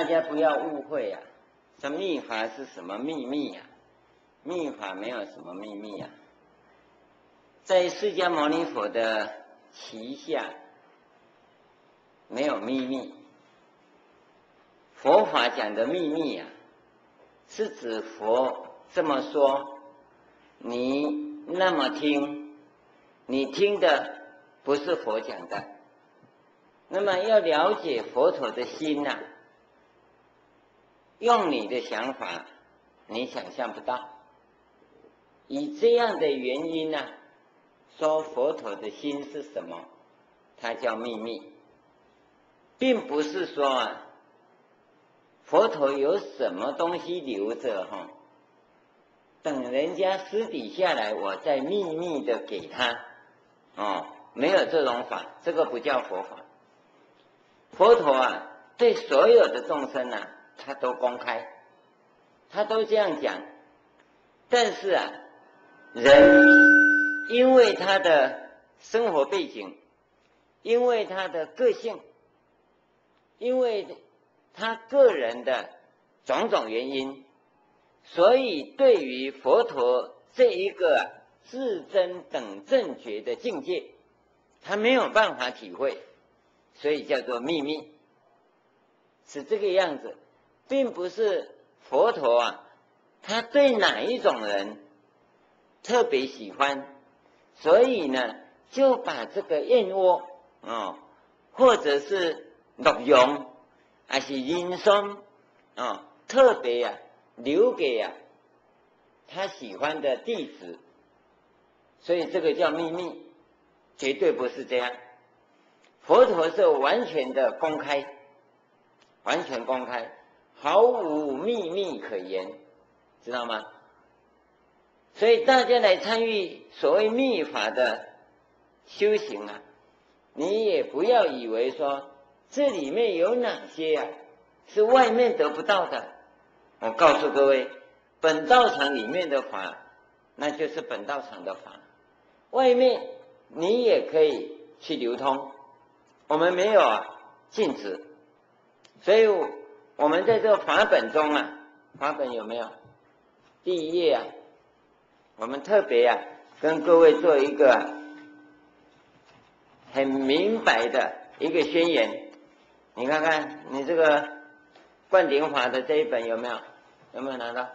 家不要误会啊，这密法是什么秘密啊？密法没有什么秘密啊，在释迦牟尼佛的旗下没有秘密。佛法讲的秘密啊，是指佛这么说，你那么听，你听的不是佛讲的。那么要了解佛陀的心啊，用你的想法你想象不到。以这样的原因啊，说佛陀的心是什么，它叫秘密，并不是说啊佛陀有什么东西留着哈，等人家私底下来我再秘密的给他哦，没有这种法，这个不叫佛法。佛陀啊对所有的众生啊他都公开，他都这样讲。但是啊人因为他的生活背景，因为他的个性，因为他个人的种种原因，所以对于佛陀这一个至真等正觉的境界，他没有办法体会，所以叫做秘密，是这个样子。并不是佛陀啊他对哪一种人特别喜欢，所以呢就把这个燕窝或者是鹿茸还是人参特别啊留给啊他喜欢的弟子，所以这个叫秘密，绝对不是这样。佛陀是完全的公开，完全公开，毫无秘密可言，知道吗？所以大家来参与所谓密法的修行啊，你也不要以为说这里面有哪些啊是外面得不到的。我告诉各位，本道场里面的法那就是本道场的法，外面你也可以去流通，我们没有禁止。所以我们在这个法本中啊，法本有没有第一页啊，我们特别跟各位做一个很明白的一个宣言。你看看你这个灌顶法的这一本有没有拿到？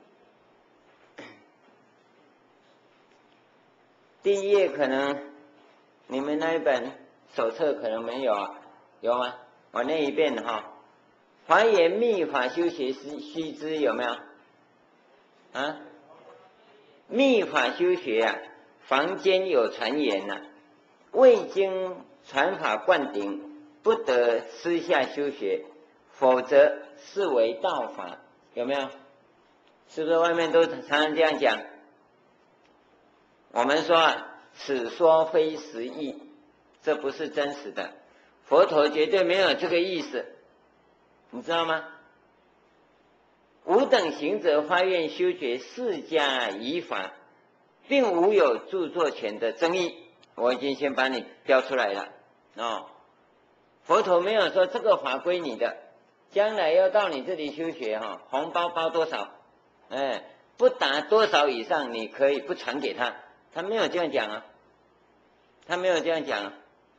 第一页可能你们那一本手册可能没有有吗？我念一遍华严密法修学须知有没有密法修学坊间有传言未经传法灌顶，不得私下修学，否则视为道法，有没有？是不是外面都常常这样讲？我们说此说非实义，这不是真实的，佛陀绝对没有这个意思，你知道吗？吾等行者发愿修学释迦遗法，并无有著作权的争议，我已经先把你标出来了佛陀没有说这个法归你的，将来要到你这里修学红包包多少，不达多少以上你可以不传给他，他没有这样讲他没有这样讲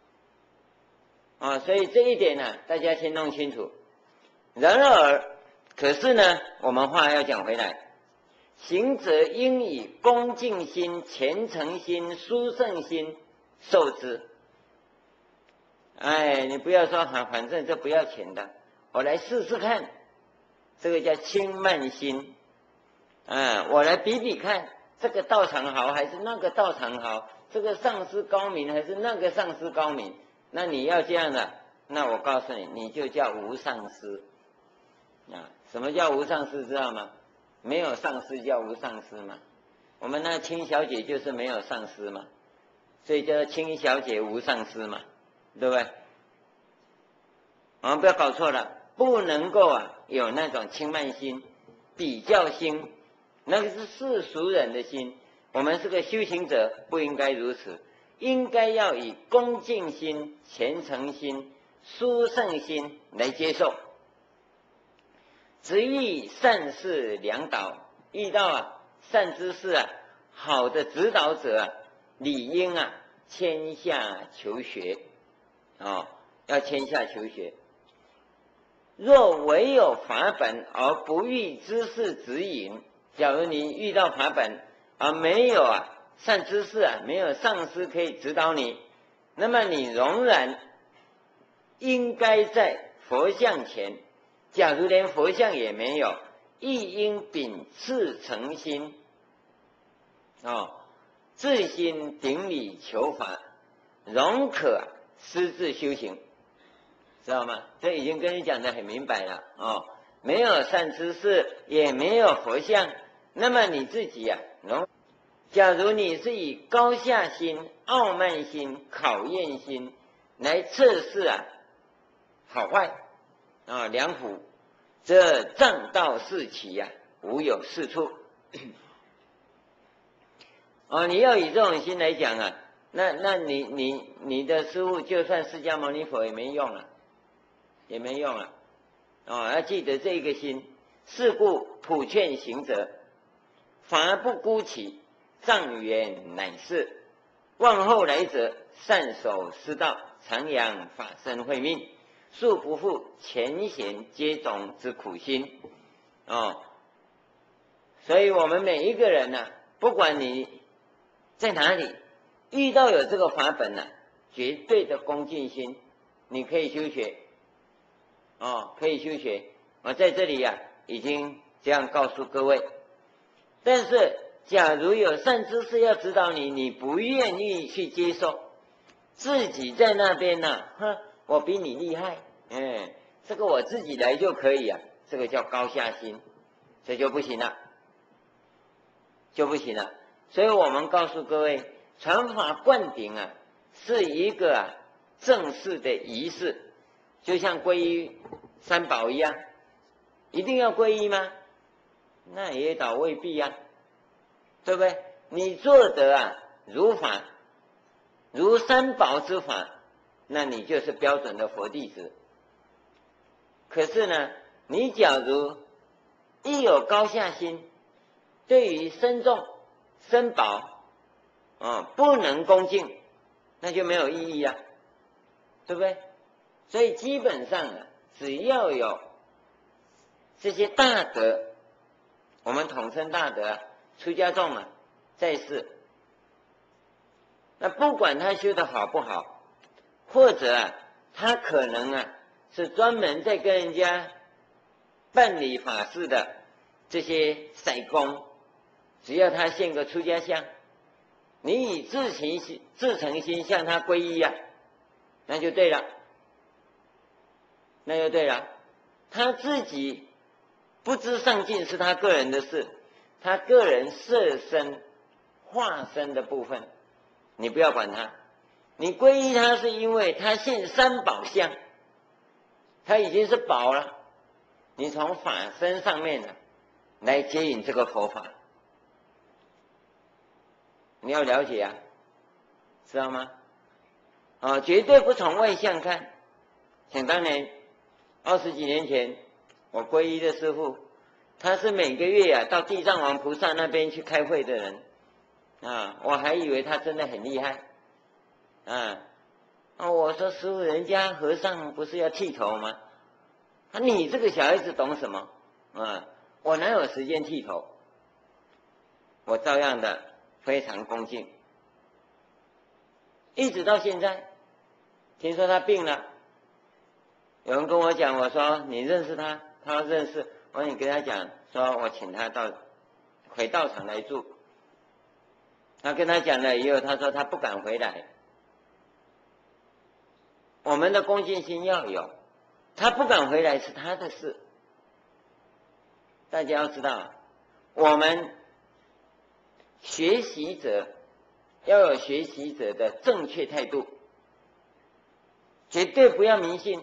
所以这一点大家先弄清楚。然而可是呢我们话要讲回来，行者应以恭敬心、虔诚心、殊胜心受之。你不要说反正这不要钱的，我来试试看，这个叫轻慢心我来比比看，这个道场好还是那个道场好，这个上师高明还是那个上师高明。那你要这样的，那我告诉你，你就叫无上师什么叫无上师知道吗？没有上师叫无上师嘛。我们那清小姐就是没有上师嘛，所以叫清小姐无上师嘛，对不对？我们不要搞错了，不能够有那种轻慢心、比较心，那个是世俗人的心。我们是个修行者，不应该如此，应该要以恭敬心、虔诚心、殊胜心来接受只遇善士良导，遇到善知识好的指导者理应谦下求学要谦下求学。若唯有法本而不遇知识指引，假如你遇到法本而没有善知识没有上师可以指导你，那么你仍然应该在佛像前，假如连佛像也没有，亦应秉赤诚心自心顶礼求法，仍可私自修行，知道吗？这已经跟你讲得很明白了没有善知识，也没有佛像，那么你自己假如你是以高下心、傲慢心、考验心来测试好坏良苦，这障道四起无有是处你要以这种心来讲那你的师父就算释迦牟尼佛也没用了，也没用了要记得这个心。是故普劝行者，法不孤起，障缘乃是。望后来者，善守师道，常养法身慧命，素不负前贤接踵之苦心所以我们每一个人不管你在哪里遇到有这个法本绝对的恭敬心，你可以修学可以修学。我在这里已经这样告诉各位。但是假如有善知识要指导你，你不愿意去接受，自己在那边我比你厉害这个我自己来就可以这个叫高下心，这就不行了，就不行了。所以我们告诉各位，传法灌顶是一个正式的仪式，就像皈依三宝一样。一定要皈依吗？那也倒未必对不对？你做得如法，如三宝之法，那你就是标准的佛弟子。可是呢，你假如一有高下心，对于僧众僧宝不能恭敬，那就没有意义对不对？所以基本上只要有这些大德，我们统称大德出家众在世，那不管他修得好不好，或者他可能是专门在跟人家办理法事的这些塞公，只要他现个出家相，你以自诚心向他皈依那就对了，那就对了。他自己不知上进是他个人的事，他个人色身化身的部分你不要管他，你皈依他是因为他现三宝相，他已经是宝了，你从法身上面来接引这个佛法，你要了解知道吗？绝对不从外相看。想当年20几年前我皈依的师父，他是每个月到地藏王菩萨那边去开会的人我还以为他真的很厉害我说师父，人家和尚不是要剃头吗？你这个小孩子懂什么我哪有时间剃头？我照样的非常恭敬，一直到现在。听说他病了，有人跟我讲，我说你认识他？他说认识。我说你跟他讲，说我请他回道场来住。他跟他讲了以后，他说他不敢回来。我们的恭敬心要有，他不敢回来是他的事。大家要知道，我们学习者要有学习者的正确态度，绝对不要迷信。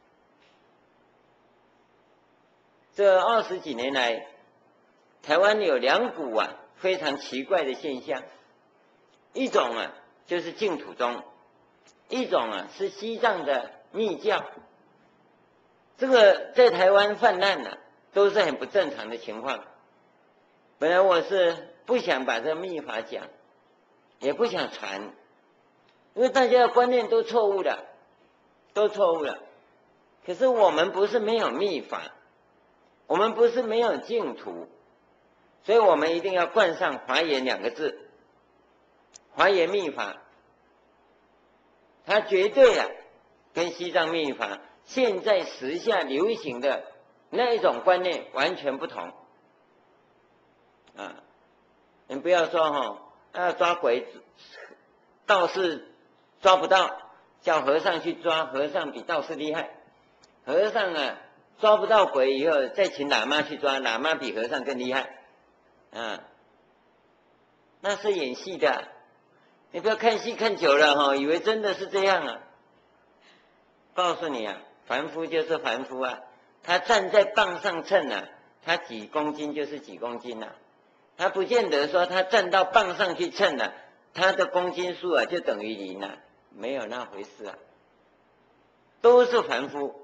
这20几年来，台湾有2股非常奇怪的现象，一种就是净土宗，一种是西藏的密教。这个在台湾泛滥都是很不正常的情况。本来我是不想把这个密法讲，也不想传，因为大家的观念都错误了，都错误了。可是我们不是没有密法，我们不是没有净土，所以我们一定要冠上华严两个字。华严密法，它绝对跟西藏密法现在时下流行的那一种观念完全不同啊！你不要说要抓鬼，道士抓不到，叫和尚去抓，和尚比道士厉害。和尚抓不到鬼以后，再请喇嘛去抓，喇嘛比和尚更厉害啊！那是演戏的，你不要看戏看久了以为真的是这样啊！告诉你凡夫就是凡夫他站在棒上称他几公斤就是几公斤他不见得说他站到棒上去称他的公斤数就等于0没有那回事都是凡夫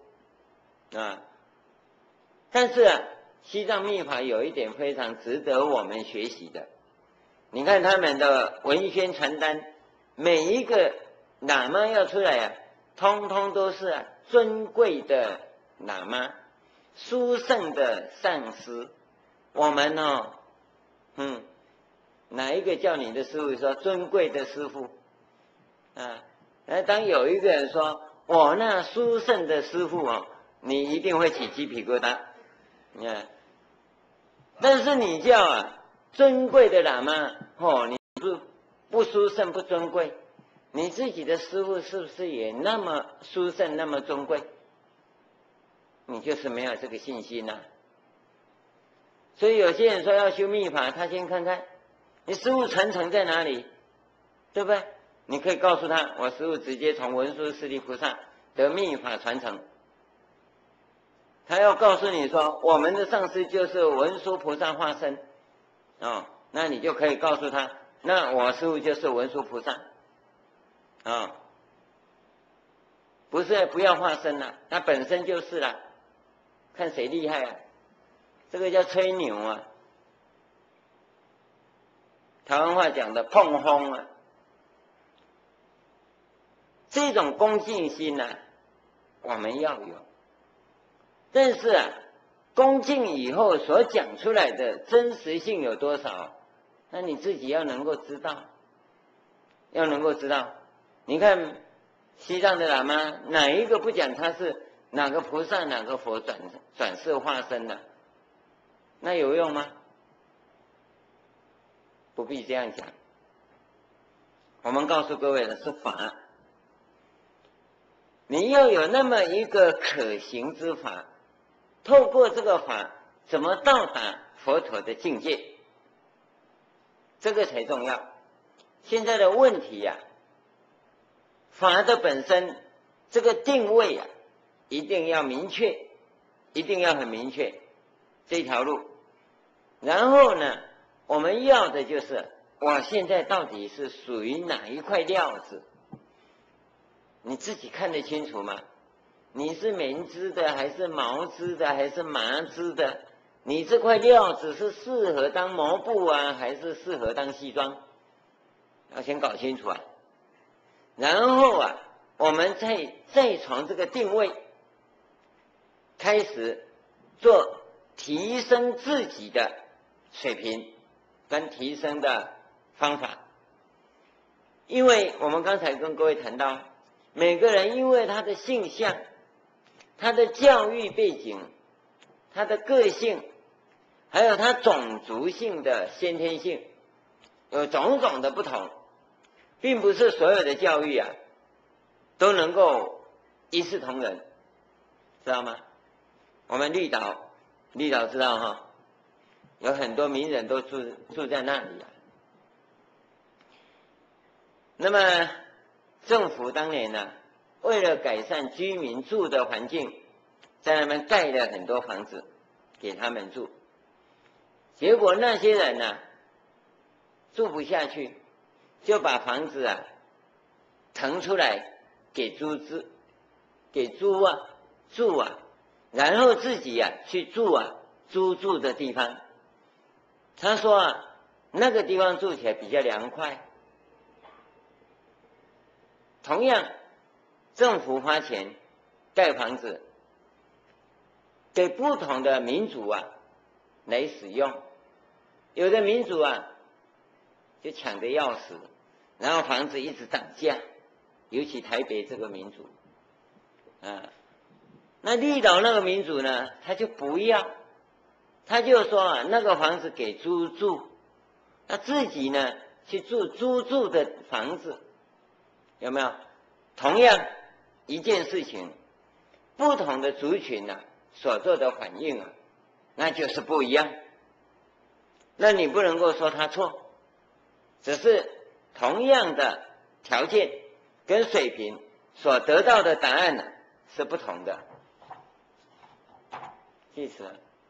但是西藏密法有一点非常值得我们学习的，你看他们的文宣传单，每一个喇嘛要出来通通都是尊贵的喇嘛，殊胜的上师。我们哪一个叫你的师父说尊贵的师父当有一个人说我那殊胜的师父你一定会起鸡皮疙瘩但是你叫尊贵的喇嘛你不殊胜不尊贵，你自己的师父是不是也那么殊胜那么尊贵？你就是没有这个信心所以有些人说要修密法，他先看看你师父传承在哪里，对不对？你可以告诉他，我师父直接从文殊师利菩萨得密法传承。他要告诉你说我们的上师就是文殊菩萨化身那你就可以告诉他，那我师父就是文殊菩萨不是不要化身他本身就是看谁厉害这个叫吹牛台湾话讲的碰轰这种恭敬心我们要有，但是恭敬以后所讲出来的真实性有多少，那你自己要能够知道，要能够知道。你看西藏的喇嘛，哪一个不讲他是哪个菩萨哪个佛转世化身的？那有用吗？不必这样讲。我们告诉各位的是法，你要有那么一个可行之法，透过这个法怎么到达佛陀的境界，这个才重要。现在的问题法的本身这个定位一定要明确，一定要很明确这条路。然后呢，我们要的就是我现在到底是属于哪一块料子，你自己看得清楚吗？你是棉织的还是毛织的还是麻织的？你这块料子是适合当毛布还是适合当西装？要先搞清楚然后我们再从这个定位开始做提升自己的水平跟提升的方法。因为我们刚才跟各位谈到，每个人因为他的性向、他的教育背景、他的个性，还有他种族性的先天性，有种种的不同，并不是所有的教育都能够一视同仁，知道吗？我们绿岛知道有很多名人都住在那里那么政府当年为了改善居民住的环境，在那边盖了很多房子给他们住，结果那些人住不下去，就把房子腾出来给猪住然后自己去住租住的地方。他说啊，那个地方住起来比较凉快。同样，政府花钱盖房子，给不同的民族啊来使用。有的民族啊就抢得要死，然后房子一直涨价，尤其台北这个民族啊。那绿岛那个民族呢，他就不要，他就说啊，那个房子给租住，他自己呢去住租住的房子，有没有？同样一件事情，不同的族群啊所做的反应啊，那就是不一样。那你不能够说他错，只是同样的条件跟水平所得到的答案呢是不同的。意思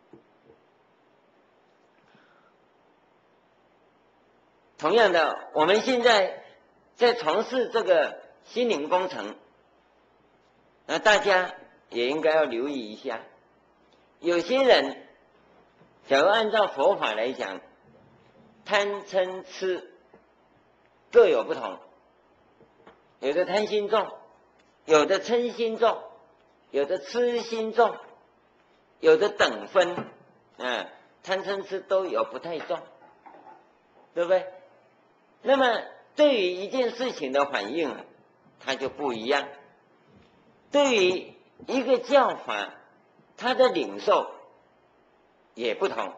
同样的，我们现在在从事这个心灵工程，那大家也应该要留意一下。有些人，假如按照佛法来讲，贪嗔痴各有不同，有的贪心重，有的嗔心重，有的痴心重，有的等分，贪嗔痴都有，不太重，对不对？那么对于一件事情的反应，它就不一样。对于一个教法，它的领受也不同。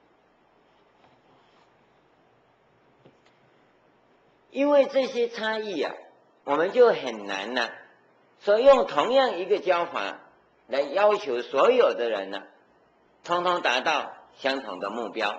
因为这些差异啊，我们就很难说用同样一个教法来要求所有的人通通达到相同的目标。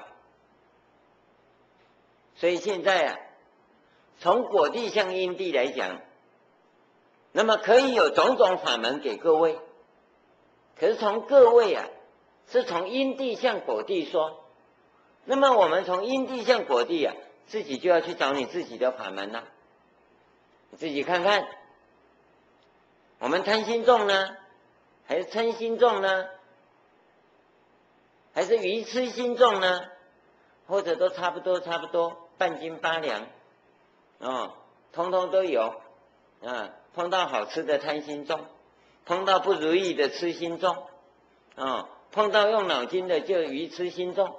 所以现在从果地向因地来讲，那么可以有种种法门给各位，可是从各位是从因地向果地说，那么我们从因地向果地自己就要去找你自己的法门你自己看看，我们贪心重呢，还是嗔心重呢，还是愚痴心重呢？或者都差不多，半斤八两通通都有碰到好吃的贪心重，碰到不如意的痴心重碰到用脑筋的就愚痴心重，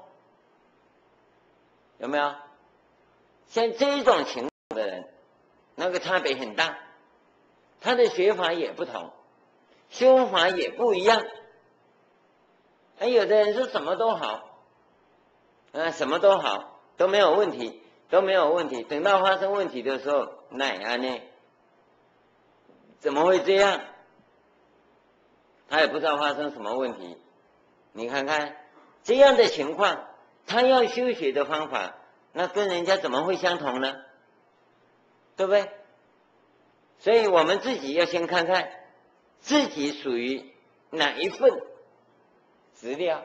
有没有？像这一种情况的人，那个差别很大，他的学法也不同，修法也不一样。有的人是什么都好什么都好，都没有问题，等到发生问题的时候，呢怎么会这样？他也不知道发生什么问题。你看看这样的情况，他要修学的方法，那跟人家怎么会相同呢？对不对？所以我们自己要先看看自己属于哪一份资料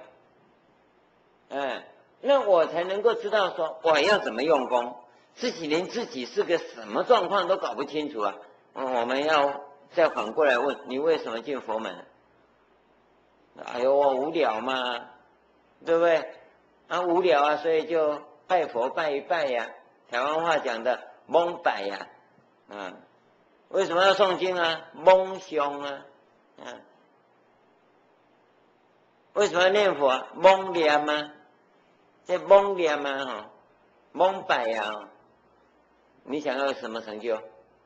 那我才能够知道说我要怎么用功。自己连自己是个什么状况都搞不清楚我们要再反过来问你为什么进佛门？哎呦，我无聊嘛，对不对？无聊所以就拜佛拜一拜台湾话讲的蒙拜为什么要诵经蒙凶为什么要念佛蒙念这蒙念蒙拜你想要什么成就？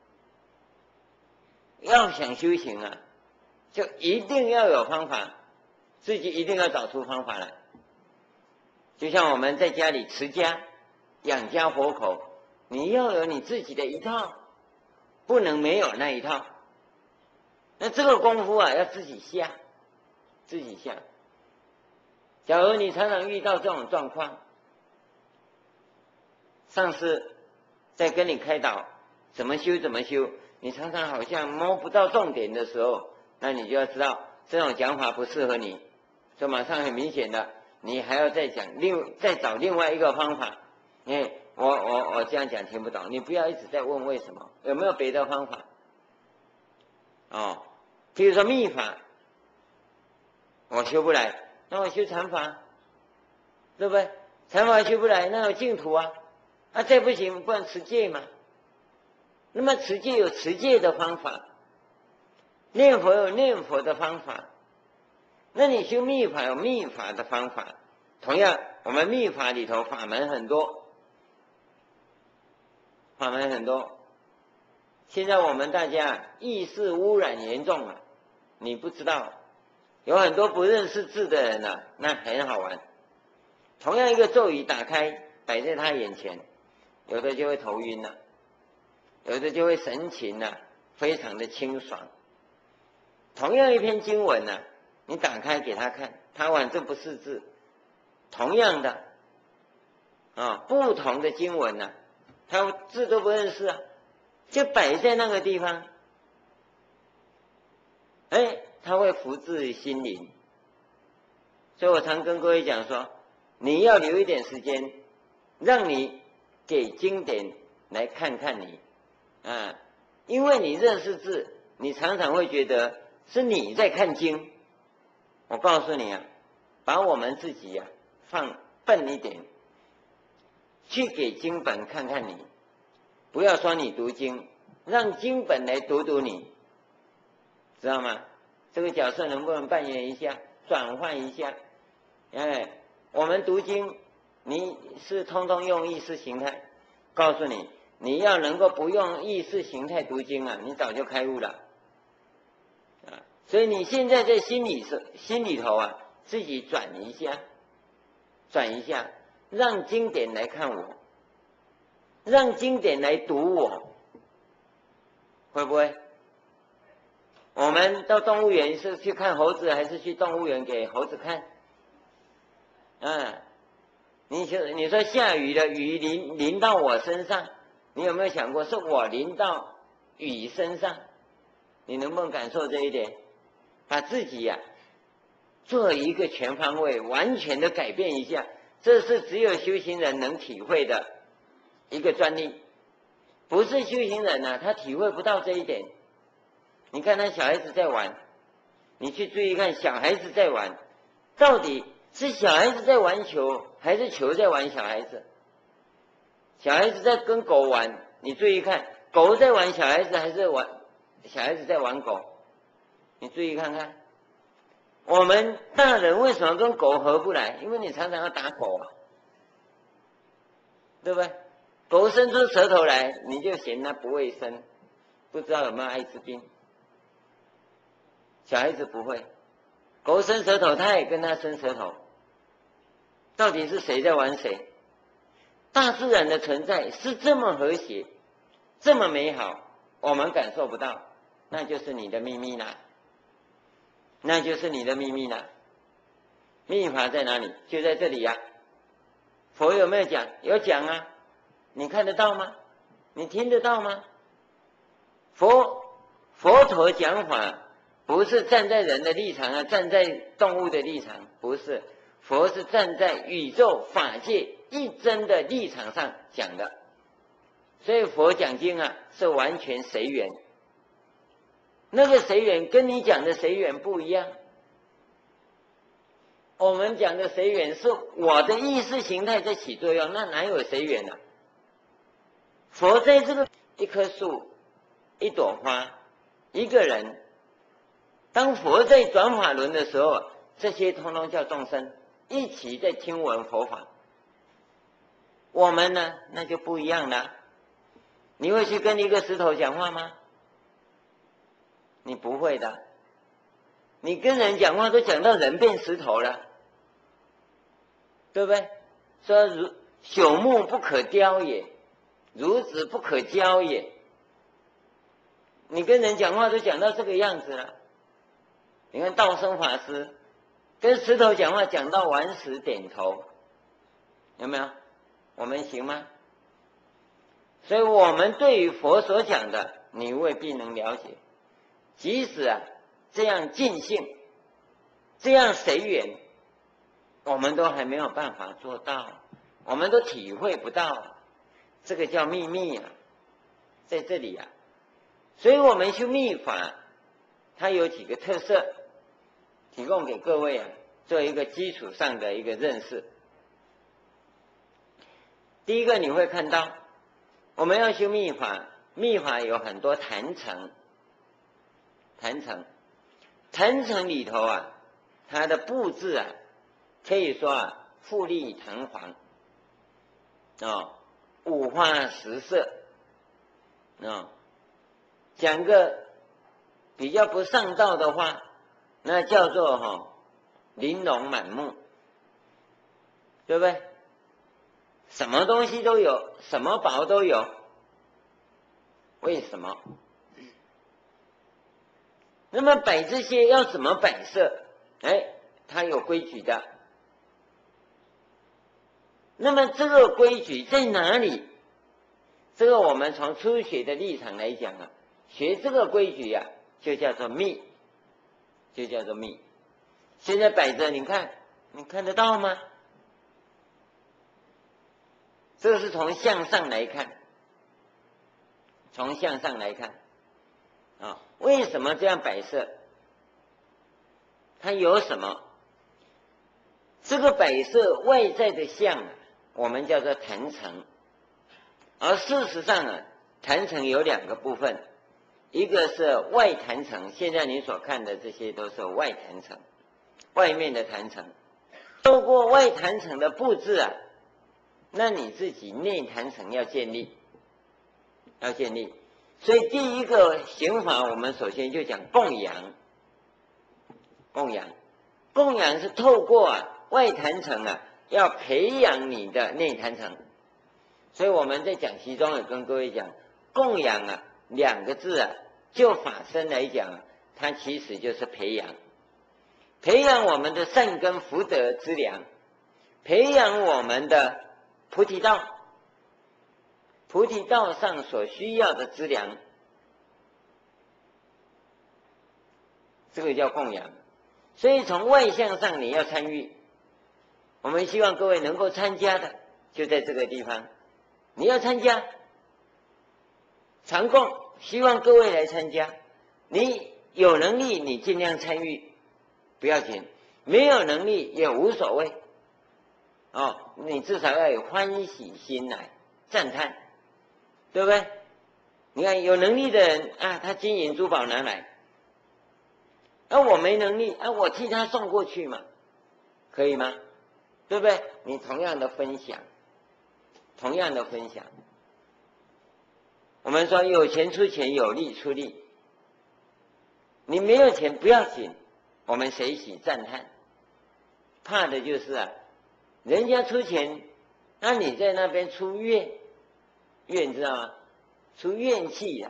要想修行就一定要有方法，自己一定要找出方法来。就像我们在家里持家养家活口，你要有你自己的一套，不能没有那一套。那这个功夫要自己下。假如你常常遇到这种状况，上师在跟你开导怎么修，你常常好像摸不到重点的时候，那你就要知道这种讲法不适合你，就马上很明显的你还要再找另外一个方法。我这样讲听不懂，你不要一直在问为什么，有没有别的方法比如说密法我修不来，那我修禅法对不对？禅法修不来，那有净土啊，啊再不行，不然持戒嘛。那么持戒有持戒的方法，念佛有念佛的方法，那你修密法有密法的方法。同样，我们密法里头法门很多，法门很多。现在我们大家意识污染严重了，你不知道，有很多不认识字的人啊，那很好玩。同样一个咒语打开摆在他眼前，有的就会头晕了，有的就会神情啊非常的清爽。同样一篇经文啊，你打开给他看，他玩这不是字。同样的啊，不同的经文啊，他字都不认识啊，就摆在那个地方，哎，他会福至心灵。所以我常跟各位讲说，你要留一点时间，让你给经典来看看你啊，因为你认识字，你常常会觉得是你在看经。我告诉你啊，把我们自己啊放笨一点，去给经本看看你，不要说你读经，让经本来读读你，知道吗？这个角色能不能扮演一下，转换一下？哎，我们读经，你是通通用意识形态，告诉你，你要能够不用意识形态读经啊，你早就开悟了啊！所以你现在在心里头啊，自己转一下，让经典来看我，让经典来读我，会不会？我们到动物园是去看猴子，还是去动物园给猴子看？你说下雨了，雨淋到我身上，你有没有想过是我淋到雨身上？你能不能感受这一点？把自己呀做一个全方位，完全的改变一下，这是只有修行人能体会的一个专利，不是修行人啊，他体会不到这一点。你看那小孩子在玩，你去注意看小孩子在玩，到底是小孩子在玩球，还是球在玩小孩子？小孩子在跟狗玩，你注意看，狗在玩小孩子，还是小孩子在玩狗？你注意看看，我们大人为什么跟狗合不来？因为你常常要打狗啊，对不对？狗伸出舌头来，你就嫌它不卫生，不知道有没有艾滋病。小孩子不会，狗伸舌头，他也跟他伸舌头。到底是谁在玩谁？大自然的存在是这么和谐，这么美好，我们感受不到，那就是你的秘密啦，那就是你的秘密啦。秘法在哪里？就在这里呀。佛有没有讲？有讲啊，你看得到吗？你听得到吗？佛陀讲法不是站在人的立场啊，站在动物的立场，不是。佛是站在宇宙法界一真的立场上讲的，所以佛讲经啊是完全随缘，那个随缘跟你讲的随缘不一样。我们讲的随缘是我的意识形态在起作用，那哪有随缘啊？佛在这个一棵树、一朵花、一个人，当佛在转法轮的时候，这些通通叫众生一起在听闻佛法。我们呢，那就不一样了。你会去跟一个石头讲话吗？你不会的。你跟人讲话都讲到人变石头了，对不对？说朽木不可雕也，孺子不可教也。你跟人讲话都讲到这个样子了。你看道生法师跟石头讲话讲到顽石点头，有没有？我们行吗？所以我们对于佛所讲的，你未必能了解。即使啊这样尽兴，这样随缘，我们都还没有办法做到，我们都体会不到，这个叫秘密啊，在这里啊。所以我们修密法，它有几个特色，提供给各位啊，做一个基础上的一个认识。 第一个你会看到，我们要修密法，密法有很多坛城，坛城里头啊，它的布置啊，可以说啊，富丽堂皇，五花十色，讲个比较不上道的话，那叫做玲珑满目，对不对？什么东西都有，什么宝都有，为什么？那么摆这些要怎么摆设？它有规矩的。那么这个规矩在哪里？这个我们从初学的立场来讲啊，学这个规矩啊，就叫做密，就叫做密。现在摆着，你看得到吗？这个是从向上来看，从向上来看为什么这样摆设？它有什么？这个摆设外在的相我们叫做坛城，而事实上坛城有两个部分，一个是外坛城，现在你所看的这些都是外坛城，外面的坛城。透过外坛城的布置那你自己内坛城要建立，所以第一个刑法，我们首先就讲供养。供养是透过外坛城要培养你的内坛城。所以我们在讲习中也跟各位讲，供养两个字就法身来讲它其实就是培养我们的善根福德之良，培养我们的菩提道上所需要的资粮，这个叫供养。所以从外向上你要参与，我们希望各位能够参加的就在这个地方，你要参加常供，希望各位来参加。你有能力你尽量参与，不要紧，没有能力也无所谓你至少要有欢喜心来赞叹，对不对？你看有能力的人他金银珠宝拿来，我没能力我替他送过去嘛，可以吗？对不对？你同样的分享，我们说有钱出钱，有力出力。你没有钱不要紧，我们随喜赞叹。怕的就是人家出钱，那你在那边出怨，知道吗？出怨气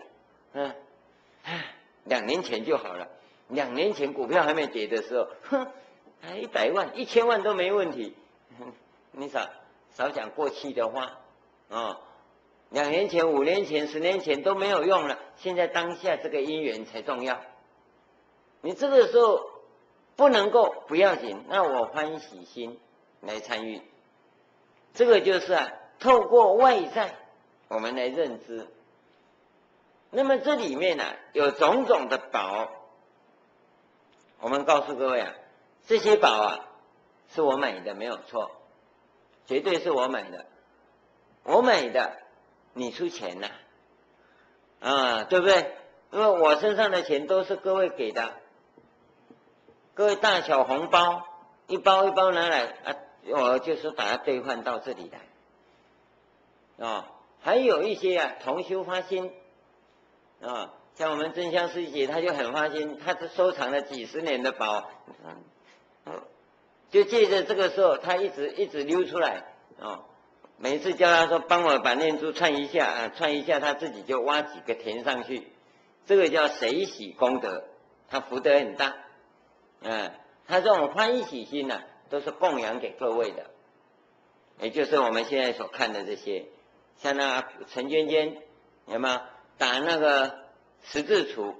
2年前就好了，2年前股票还没跌的时候，100万、1000万都没问题。你少讲过气的话2年前、5年前、10年前都没有用了，现在当下这个因缘才重要。你这个时候不能够不要紧，那我欢喜心来参与，这个就是透过外在我们来认知。那么这里面有种种的宝，我们告诉各位这些宝是我买的没有错，绝对是我买的，你出钱对不对？因为我身上的钱都是各位给的，各位大小红包一包一包拿来我就是把它兑换到这里来还有一些同修发心像我们真香师姐，她就很发心，她收藏了几十年的宝就借着这个时候她一直溜出来每次叫她说帮我把念珠串一下她自己就挖几个填上去，这个叫随喜功德，她福德很大她这种欢喜心都是供养给各位的，也就是我们现在所看的这些，像那陈娟娟有没有打那个十字杵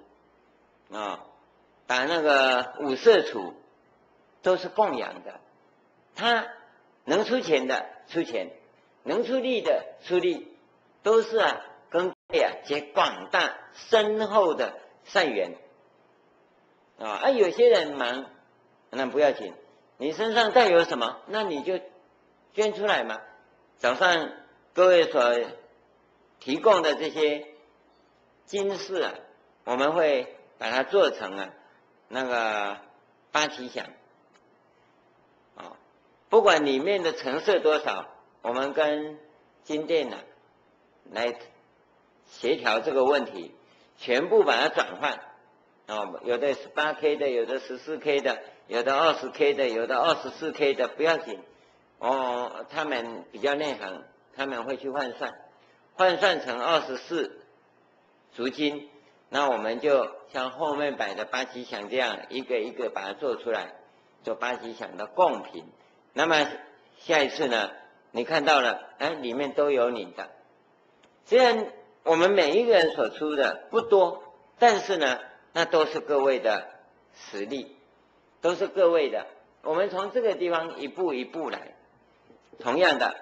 打那个五色杵，都是供养的。他能出钱的出钱，能出力的出力，都是跟结广大深厚的善缘有些人忙，那不要紧，你身上带有什么，那你就捐出来嘛。早上各位所提供的这些金饰啊，我们会把它做成那个八吉祥啊，不管里面的成色多少，我们跟金店来协调这个问题，全部把它转换有的18K 的，有的14K 的，有的20K 的，有的24K 的，不要紧他们比较内行，他们会去换算成24足金，那我们就像后面摆的八吉祥这样，一个一个把它做出来，做八吉祥的贡品。那么下一次呢，你看到了，里面都有你的。虽然我们每一个人所出的不多，但是呢，那都是各位的实力，都是各位的。我们从这个地方一步一步来。同样的，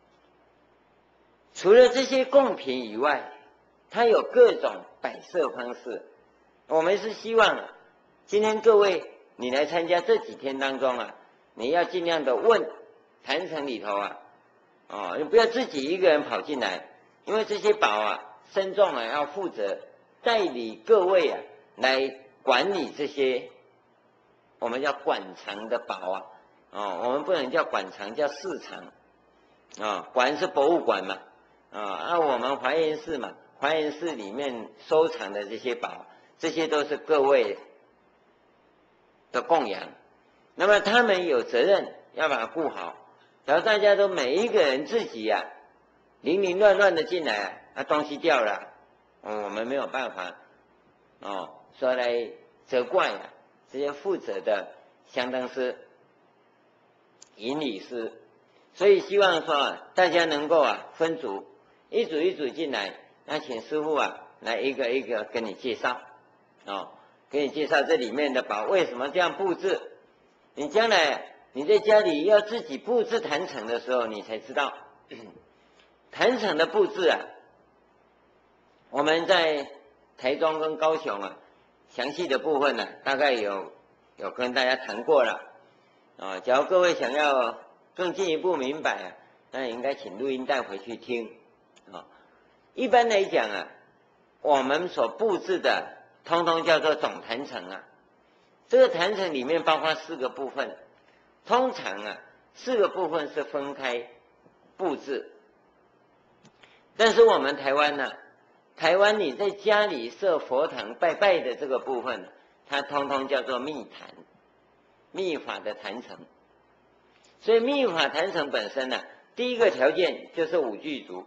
除了这些贡品以外，它有各种摆设方式。我们是希望今天各位你来参加这几天当中你要尽量的问坛城里头你不要自己一个人跑进来，因为这些宝僧众要负责代理各位来管理这些我们叫馆藏的宝我们不能叫馆藏，叫市场馆是博物馆嘛我们华严寺嘛，华严寺里面收藏的这些宝，这些都是各位的供养，那么他们有责任要把它顾好。然后大家都每一个人自己零零乱乱的进来东西掉了我们没有办法说来责怪这些负责的相当是引理师，所以希望说大家能够分组，一组一组进来，那请师父来一个一个跟你介绍给你介绍这里面的宝为什么这样布置。你将来你在家里要自己布置坛城的时候，你才知道坛城的布置我们在台中跟高雄详细的部分大概有跟大家谈过了假如各位想要更进一步明白那应该请录音带回去听一般来讲我们所布置的通通叫做总坛城这个坛城里面包括4个部分，通常4个部分是分开布置，但是我们台湾你在家里设佛堂拜拜的这个部分，它通通叫做密坛，密法的坛城。所以密法坛城本身第一个条件就是5具足，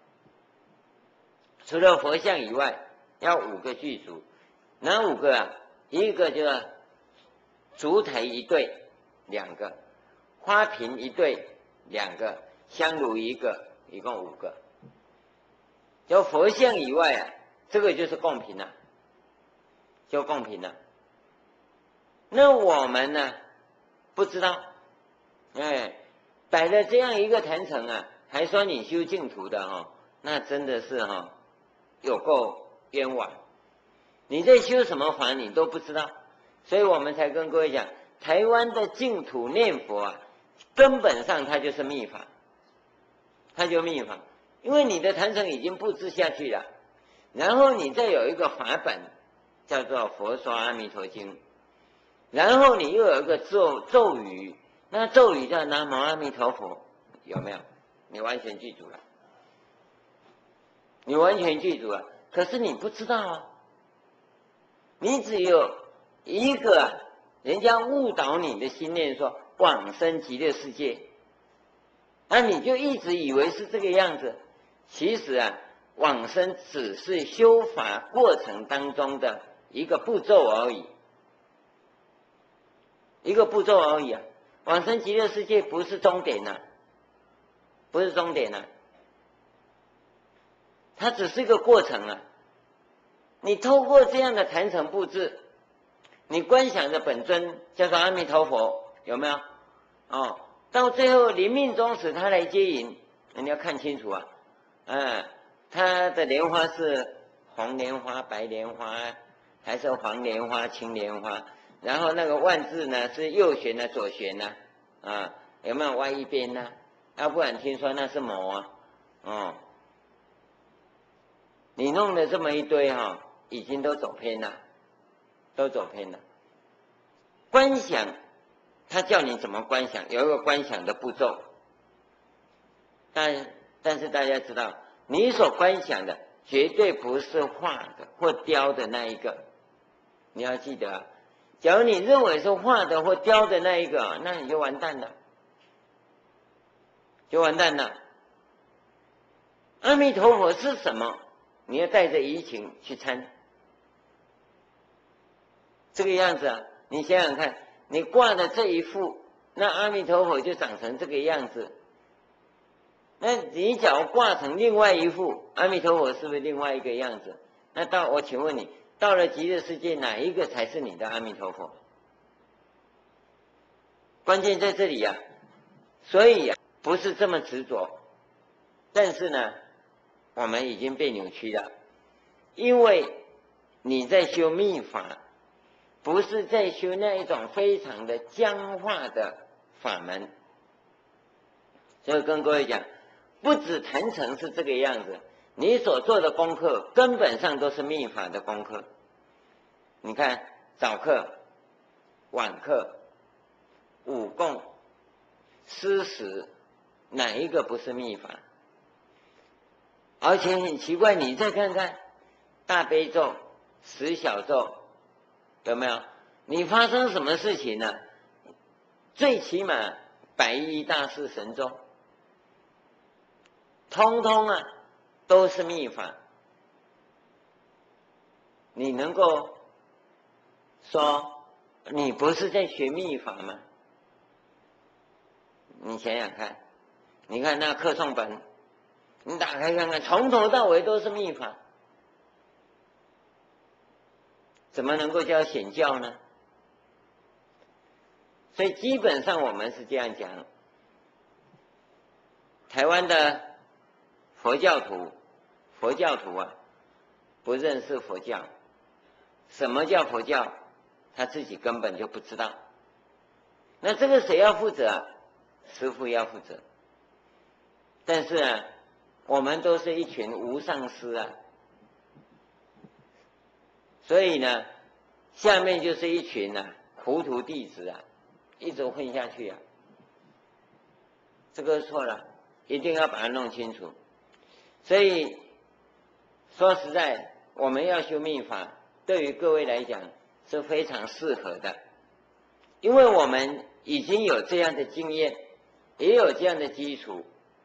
除了佛像以外要5个具足。哪5个一个就是烛台1对2个，花瓶1对2个，香炉1个，一共5个。就佛像以外这个就是贡品就贡品了。那我们不知道摆了这样一个坛城还说你修净土的那真的是有够冤枉。你在修什么法你都不知道，所以我们才跟各位讲，台湾的净土念佛根本上它就是密法，它就密法。因为你的坛城已经布置下去了，然后你再有一个法本叫做佛说阿弥陀经，然后你又有一个咒语，那咒语叫南无阿弥陀佛，有没有？你完全记住了，你完全记住了，可是你不知道你只有一个人家误导你的心念说往生极乐世界，那你就一直以为是这个样子。其实往生只是修法过程当中的一个步骤而已，一个步骤而已往生极乐世界不是终点不是终点它只是一个过程你透过这样的坛城布置，你观想的本尊叫做阿弥陀佛，有没有到最后临命终时他来接引，你要看清楚他的莲花是红莲花、白莲花还是黄莲花、青莲花，然后那个万字是右旋左旋有没有歪一边要不然听说那是魔哦，你弄了这么一堆哈，已经都走偏了，都走偏了。观想，他叫你怎么观想，有一个观想的步骤。但是大家知道，你所观想的绝对不是画的或雕的那一个，你要记得啊。假如你认为是画的或雕的那一个，那你就完蛋了，就完蛋了。阿弥陀佛是什么？你要带着移情去参。这个样子啊，你想想看，你挂的这一副，那阿弥陀佛就长成这个样子。那你假如挂成另外一副，阿弥陀佛是不是另外一个样子？那我请问你，到了极乐世界，哪一个才是你的阿弥陀佛？关键在这里呀、所以呀、不是这么执着，但是呢，我们已经被扭曲了，因为你在修密法，不是在修那一种非常的僵化的法门。所以跟各位讲，不止坛城是这个样子，你所做的功课根本上都是密法的功课。你看早课、晚课、午供、施食，哪一个不是密法？而且很奇怪，你再看看大悲咒、十小咒，有没有？你发生什么事情呢？最起码百亿大士神咒，通通啊都是密法。你能够说你不是在学密法吗？你想想看，你看那课诵本，你打开看看，从头到尾都是密法，怎么能够叫显教呢？所以基本上我们是这样讲，台湾的佛教徒啊，不认识佛教，什么叫佛教，他自己根本就不知道。那这个谁要负责啊？师父要负责。但是啊，我们都是一群无上师啊，所以呢，下面就是一群啊糊涂弟子啊，一直混下去啊，这个错了，一定要把它弄清楚。所以说实在，我们要修密法，对于各位来讲是非常适合的，因为我们已经有这样的经验，也有这样的基础，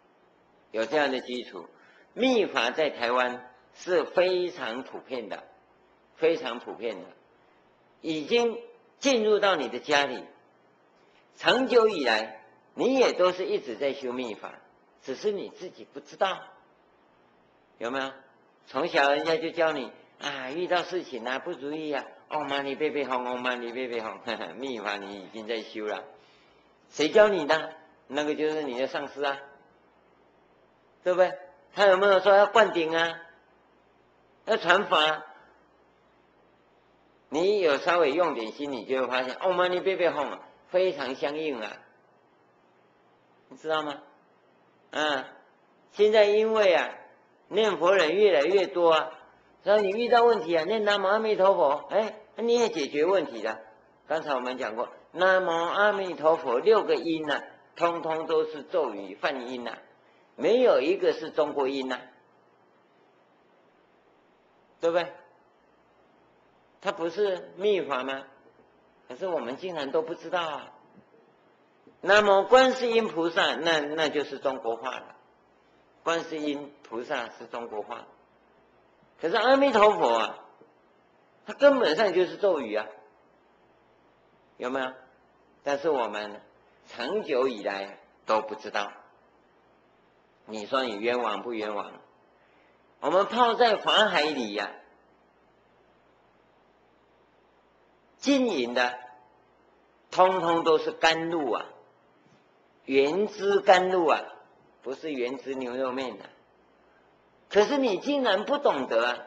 密法在台湾是非常普遍的，非常普遍的，已经进入到你的家里，长久以来你也都是一直在修密法，只是你自己不知道，有没有？从小人家就教你啊，遇到事情啊不如意啊，唵嘛呢叭叭吽，唵嘛呢叭叭吽，密法你已经在修了，谁教你的？那个就是你的上师啊，对不对？他有没有说要灌顶啊，要传法？你有稍微用点心，你就会发现唵嘛呢叭叭吽非常相应啊，你知道吗？现在因为啊念佛人越来越多啊，所以你遇到问题啊，念南无阿弥陀佛，你也解决问题了。刚才我们讲过，南无阿弥陀佛6个音啊，通通都是咒语梵音啊，没有一个是中国音啊，对不对？它不是密法吗？可是我们竟然都不知道啊。那么观世音菩萨，那就是中国话了。观世音菩萨是中国话，可是阿弥陀佛啊，它根本上就是咒语啊，有没有？但是我们长久以来都不知道。你说你冤枉不冤枉？我们泡在法海里呀、经营的通通都是甘露啊，原汁甘露啊，不是原汁牛肉面的。可是你竟然不懂得啊，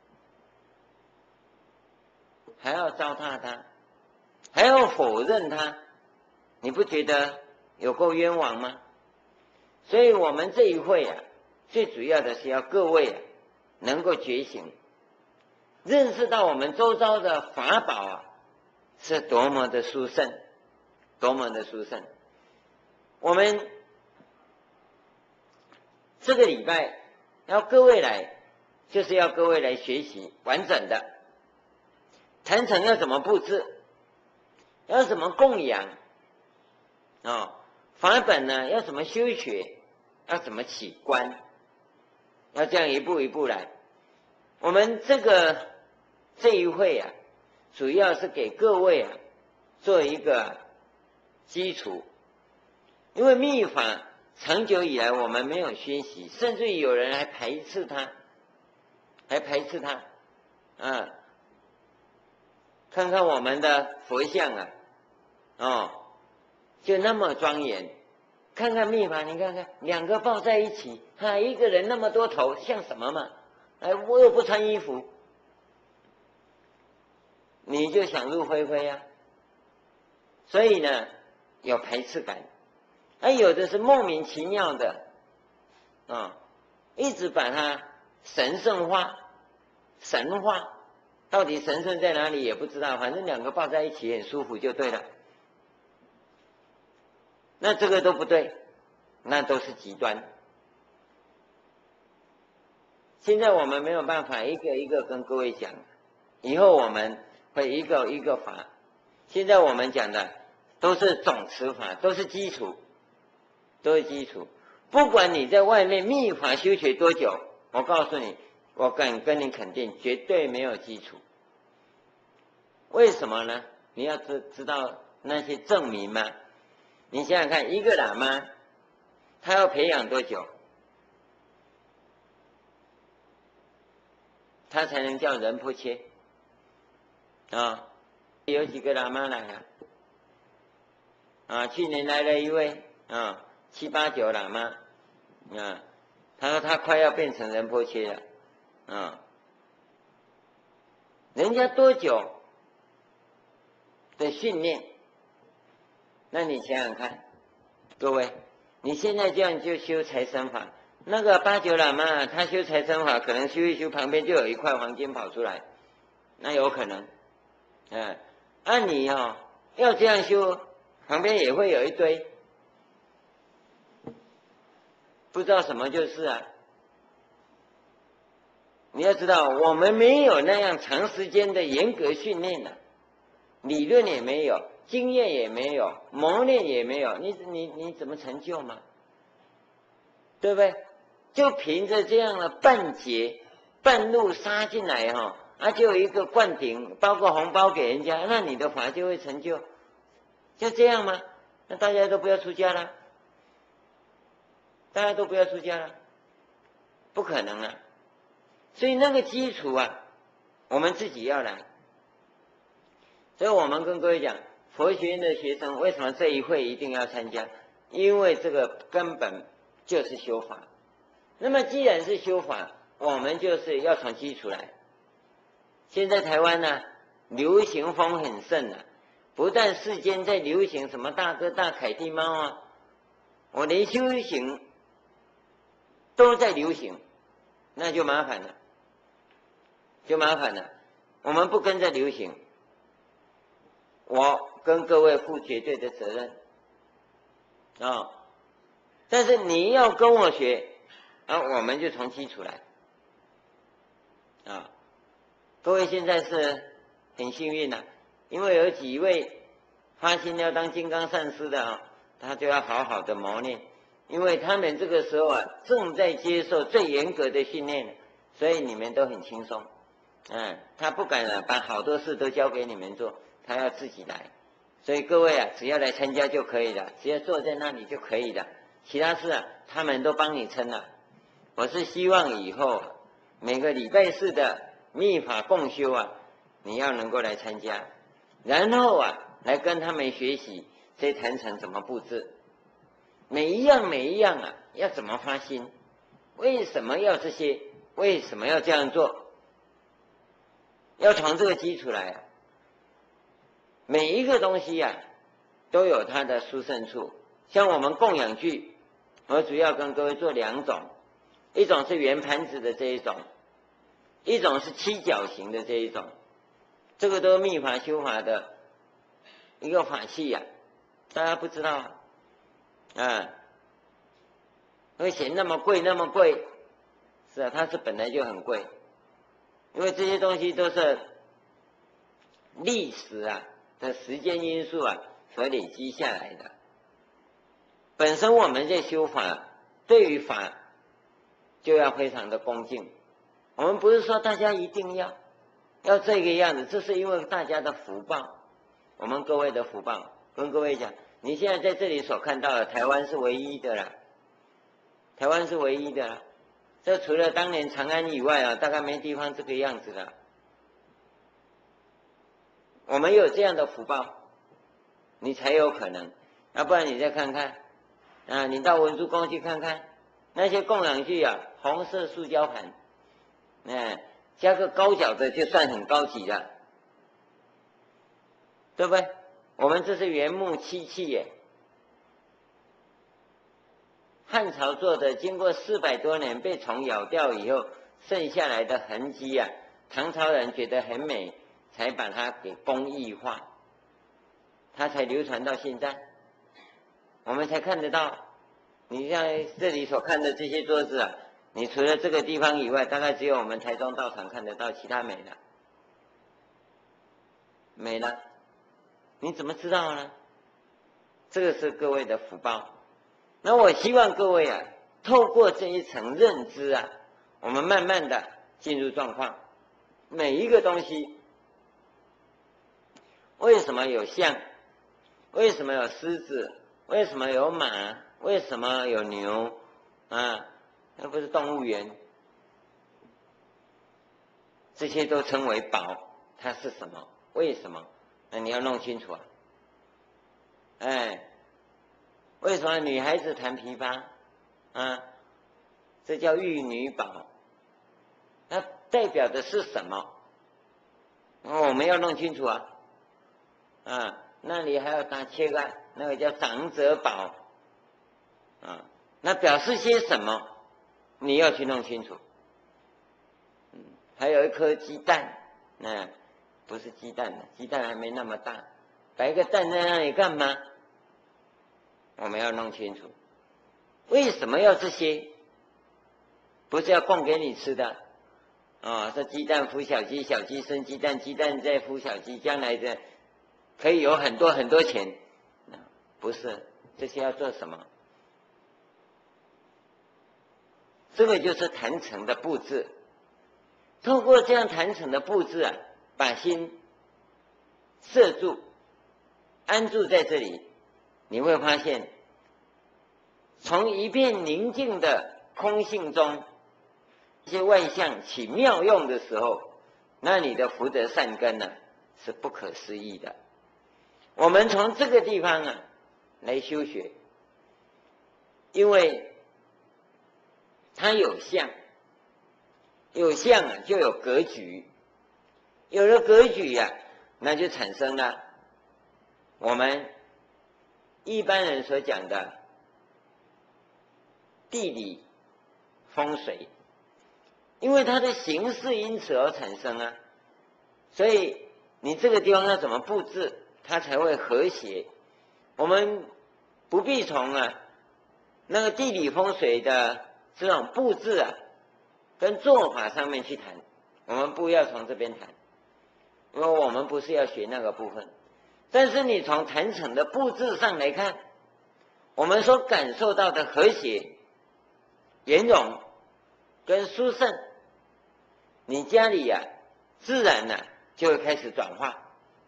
还要糟蹋他，还要否认他，你不觉得有够冤枉吗？所以我们这一会啊， 最主要的是要各位能够觉醒，认识到我们周遭的法宝是多么的殊胜，多么的殊胜。我们这个礼拜要各位来，就是要各位来学习完整的坛城要怎么布置，要怎么供养法本呢要怎么修学，要怎么起观，要这样一步一步来。我们这一会主要是给各位做一个基础，因为密法长久以来我们没有学习，甚至于有人还排斥它，看看我们的佛像就那么庄严，看看密法，你看看两个抱在一起，一个人那么多头，像什么嘛？我又不穿衣服，你就想入非非所以呢，有排斥感。有的是莫名其妙的一直把它神圣化、神化，到底神圣在哪里也不知道，反正两个抱在一起很舒服就对了。那这个都不对，那都是极端。现在我们没有办法一个一个跟各位讲，以后我们会一个一个法。现在我们讲的都是总持法，都是基础，不管你在外面密法修学多久，我告诉你，我敢跟你肯定，绝对没有基础。为什么呢？你要知道那些证明吗？你想想看，一个喇嘛他要培养多久，他才能叫仁波切有几个喇嘛来去年来了一位7、8、9喇嘛他说他快要变成仁波切了人家多久的训练？那你想想看，各位，你现在这样就修财神法，那个8、9喇嘛他修财神法，可能修一修旁边就有一块黄金跑出来，那有可能按你要这样修，旁边也会有一堆不知道什么就是你要知道，我们没有那样长时间的严格训练理论也没有，经验也没有，磨练也没有，你怎么成就嘛？对不对？就凭着这样的半截半路杀进来就有一个灌顶，包个红包给人家，那你的法就会成就，就这样吗？那大家都不要出家了，不可能所以那个基础我们自己要来。所以我们跟各位讲，佛学院的学生为什么这一会一定要参加？因为这个根本就是修法。那么既然是修法，我们就是要从基础来。现在台湾流行风很盛不但世间在流行什么大哥大凯蒂猫我连修行都在流行，那就麻烦了，我们不跟着流行，我跟各位负绝对的责任但是你要跟我学我们就从基础来各位现在是很幸运因为有几位发心要当金刚上师的他就要好好的磨练，因为他们这个时候正在接受最严格的训练，所以你们都很轻松他不敢把好多事都交给你们做，他要自己来。所以各位只要来参加就可以了，只要坐在那里就可以了，其他事他们都帮你撑了。我是希望以后每个礼拜四的密法共修你要能够来参加，然后来跟他们学习这坛城怎么布置，每一样要怎么发心，为什么要这些，为什么要这样做，要从这个基础来每一个东西都有它的殊胜处。像我们供养具，我主要跟各位做2种， 一种是圆盘子的这一种，一种是七角形的这一种，这个都是密法修法的一个法器呀、大家不知道啊，会嫌那么贵那么贵，是啊，它是本来就很贵，因为这些东西都是历史啊的时间因素啊所累积下来的。本身我们在修法，对于法就要非常的恭敬。我们不是说大家一定要这个样子，这是因为大家的福报，我们各位的福报。跟各位讲，你现在在这里所看到的，台湾是唯一的啦，台湾是唯一的啦。这除了当年长安以外啊，大概没地方这个样子了。我们有这样的福报，你才有可能。要不然你再看看啊，你到文殊宫去看看，那些供养具啊，红色塑胶盘，加个高脚的就算很高级了，对不对？我们这是原木漆器耶，汉朝做的，经过400多年被虫咬掉以后剩下来的痕迹啊，唐朝人觉得很美，才把它给工艺化，它才流传到现在，我们才看得到。你像这里所看的这些桌子啊，你除了这个地方以外，大概只有我们台中道场看得到，其他没了，没了。你怎么知道呢？这个是各位的福报。那我希望各位啊，透过这一层认知啊，我们慢慢的进入状况。每一个东西，为什么有象？为什么有狮子？为什么有马？为什么有牛？啊，那不是动物园？这些都称为宝，它是什么？为什么？那你要弄清楚啊。为什么女孩子弹琵琶？啊，这叫玉女宝。那代表的是什么？我们要弄清楚啊。那里还要打切个，那个叫长者宝。那表示些什么？你要去弄清楚。还有一颗鸡蛋，不是鸡蛋的，鸡蛋还没那么大，摆一个蛋在那里干嘛？我们要弄清楚，为什么要这些？不是要供给你吃的这鸡蛋孵小鸡，小鸡生鸡蛋，鸡蛋再孵小鸡，将来的可以有很多很多钱。不是，这些要做什么？这个就是坛城的布置。透过这样坛城的布置啊，把心摄住、安住在这里，你会发现，从一片宁静的空性中，一些万象起妙用的时候，那你的福德善根呢，是不可思议的。我们从这个地方啊来修学，因为它有相，有相啊就有格局，有了格局啊，那就产生了我们一般人所讲的地理风水，因为它的形式因此而产生啊，所以你这个地方要怎么布置，它才会和谐。我们不必从那个地理风水的这种布置啊跟做法上面去谈，我们不要从这边谈，因为我们不是要学那个部分。但是你从坛城的布置上来看，我们所感受到的和谐、圆融跟殊胜，你家里自然就会开始转化，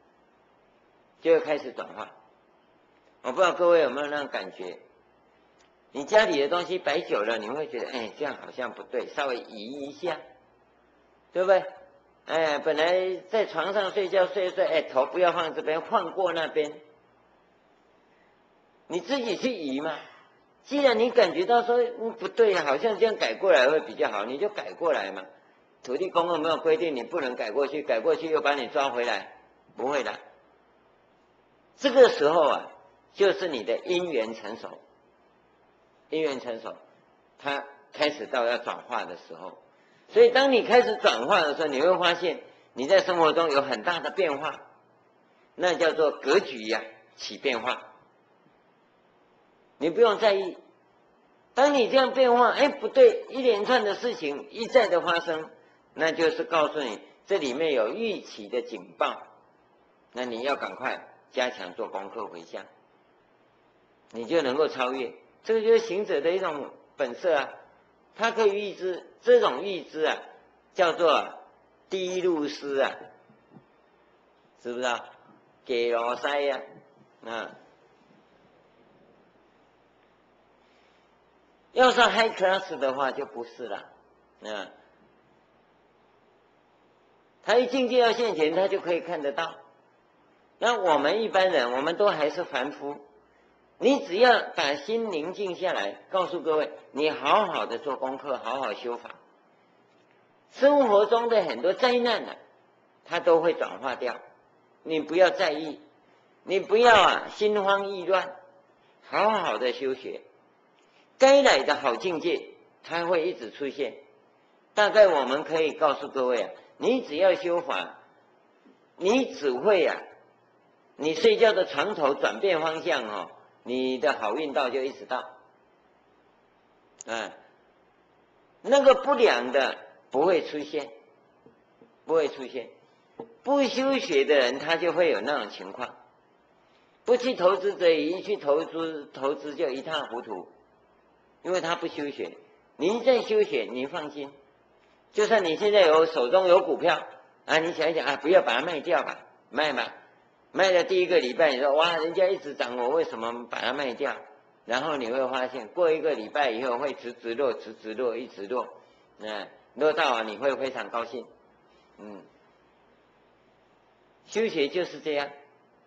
我不知道各位有没有那种感觉，你家里的东西摆久了，你会觉得这样好像不对，稍微移一下，对不对？本来在床上睡觉睡，头不要放这边，放过那边，你自己去移嘛。既然你感觉到说不对，好像这样改过来会比较好，你就改过来嘛。土地公有没有规定你不能改过去？改过去又把你抓回来？不会的。这个时候就是你的因缘成熟，因缘成熟，它开始到要转化的时候。所以当你开始转化的时候，你会发现你在生活中有很大的变化，那叫做格局呀起变化。你不用在意，当你这样变化，哎，不对，一连串的事情一再的发生，那就是告诉你这里面有预期的警报，那你要赶快加强做功课回向，你就能够超越。这个就是行者的一种本色啊，他可以预知，这种预知啊，叫做低入师啊，知不知道？给罗塞呀，要是 high class 的话就不是了，他一境界要现前，他就可以看得到。那我们一般人，我们都还是凡夫，你只要把心宁静下来，告诉各位，你好好的做功课，好好修法，生活中的很多灾难啊，它都会转化掉。你不要在意，你不要心慌意乱，好好的修学，该来的好境界，它会一直出现。大概我们可以告诉各位你只要修法，你只会你睡觉的床头转变方向你的好运道就一直到。那个不良的不会出现，不会出现。不修学的人他就会有那种情况，不去投资者一去投资就一塌糊涂，因为他不修学。你在修学，你放心，就算你现在手中有股票你想一想不要把它卖掉吧，卖吧，卖了第一个礼拜你说哇人家一直涨，我为什么把它卖掉？然后你会发现过一个礼拜以后会直落一直落，落到你会非常高兴。修学就是这样，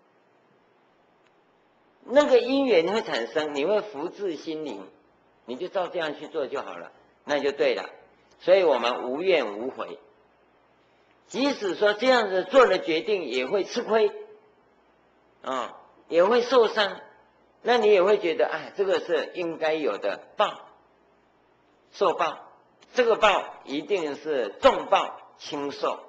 那个因缘会产生，你会福至心灵，你就照这样去做就好了，那就对了。所以我们无怨无悔，即使说这样子做了决定也会吃亏也会受伤，那你也会觉得这个是应该有的报，受报，这个报一定是重报轻受。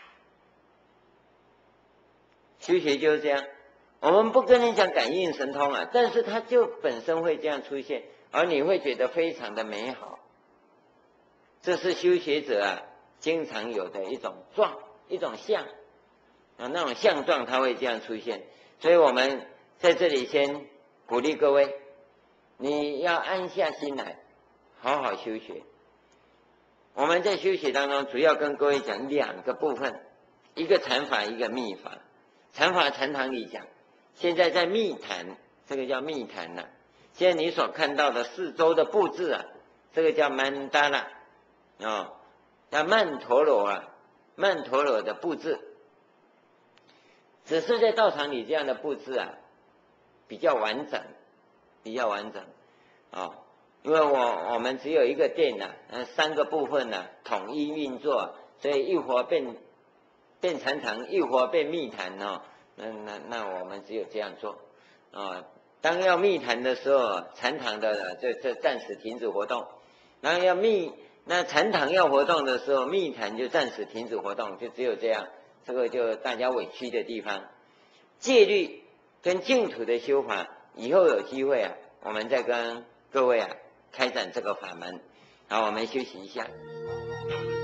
修学就是这样，我们不跟你讲感应神通但是它就本身会这样出现，而你会觉得非常的美好。这是修学者经常有的一种状，一种相那种相状它会这样出现。所以我们在这里先鼓励各位，你要安下心来，好好修学。我们在修学当中主要跟各位讲两个部分，一个禅法，一个密法。禅法禅堂里讲，现在在密坛，这个叫密坛现在你所看到的四周的布置这个叫曼达拉叫曼陀罗曼陀罗的布置。只是在道场里这样的布置比较完整，比较完整因为我们只有一个殿三个部分统一运作，所以一会儿变禅堂，一会儿变密坛那我们只有这样做当要密坛的时候，禅堂的这暂时停止活动；然后那禅堂要活动的时候，密坛就暂时停止活动，就只有这样。这个就大家委屈的地方。戒律跟净土的修法，以后有机会我们再跟各位开展这个法门。好，我们休息一下。